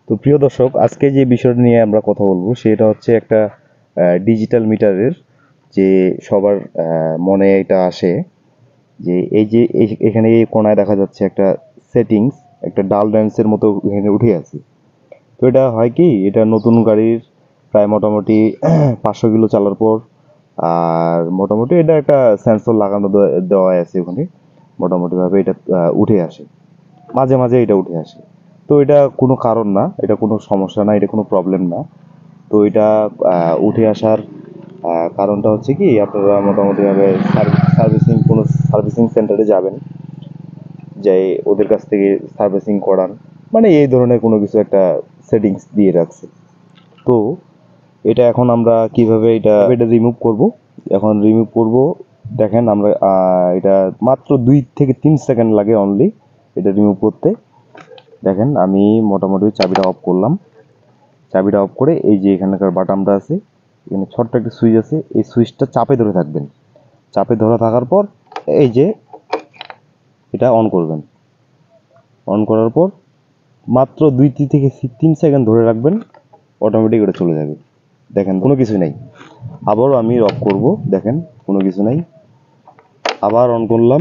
তো প্রিয় দর্শক, আজকে যে বিষয়টা নিয়ে আমরা কথা বলবো সেটা হচ্ছে একটা ডিজিটাল মিটারের যে সবার মনে এটা আসে যে এই যে এখানে এই কোণায় দেখা যাচ্ছে একটা সেটিংস, একটা ডাল ড্যান্সের মতো এখানে উঠে আছে। তো এটা হয় কি, এটা নতুন গাড়ির প্রায় মোটামুটি 500 কিলো চালার পর আর মোটামুটি এটা একটা সেন্সর লাগানো দেওয়া আছে ওখানে, মোটামুটিভাবে এটা উঠে আসে, মাঝে মাঝে এটা উঠে আসে। তো এটা কোনো কারণ না, এটা কোনো সমস্যা না, এটা কোনো প্রবলেম না। তো এটা উঠে আসার কারণটা হচ্ছে কি, আপনারা মোটামুটিভাবে কোনো সার্ভিসিং সেন্টারে যাবেন, যে ওদের কাছ থেকে সার্ভিসিং করান, মানে এই ধরনের কোনো কিছু একটা সেটিংস দিয়ে রাখছে। তো এটা এখন আমরা কিভাবে এটা এটা রিমুভ করব, এখন রিমুভ করব। দেখেন আমরা এটা মাত্র 2 থেকে 3 সেকেন্ড লাগে অনলি এটা রিমুভ করতে। দেখেন আমি মোটামুটি চাবিটা অফ করলাম, চাবিটা অফ করে এই যে এখানকার বাটামটা আছে, এখানে ছোট্ট একটা সুইচ আছে, এই সুইচটা চাপে ধরে থাকবেন। চাপে ধরে থাকার পর এই যে এটা অন করবেন। অন করার পর মাত্র 2 থেকে 3 সেকেন্ড ধরে রাখবেন, অটোমেটিক এটা চলে যাবে। দেখেন কোনো কিছু নেই। আবারও আমি অফ করব, দেখেন কোনো কিছু নাই। আবার অন করলাম,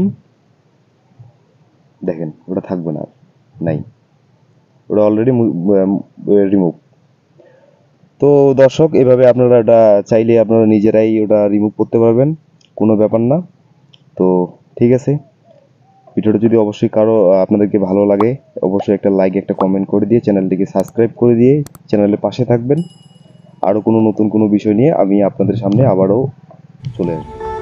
দেখেন ওটা থাকবে না, নাই, ওটা অলরেডি রিমুভ। তো দর্শক, এভাবে আপনারা এটা চাইলে আপনারা নিজেরাই ওটা রিমুভ করতে পারবেন, কোনো ব্যাপার না। তো ঠিক আছে, ভিডিওটা যদি অবশ্যই কারো আপনাদেরকে ভালো লাগে, অবশ্যই একটা লাইক, একটা কমেন্ট করে দিয়ে চ্যানেলটিকে সাবস্ক্রাইব করে দিয়ে চ্যানেলের পাশে থাকবেন। আরও কোনো নতুন কোনো বিষয় নিয়ে আমি আপনাদের সামনে আবারও চলে আসবো।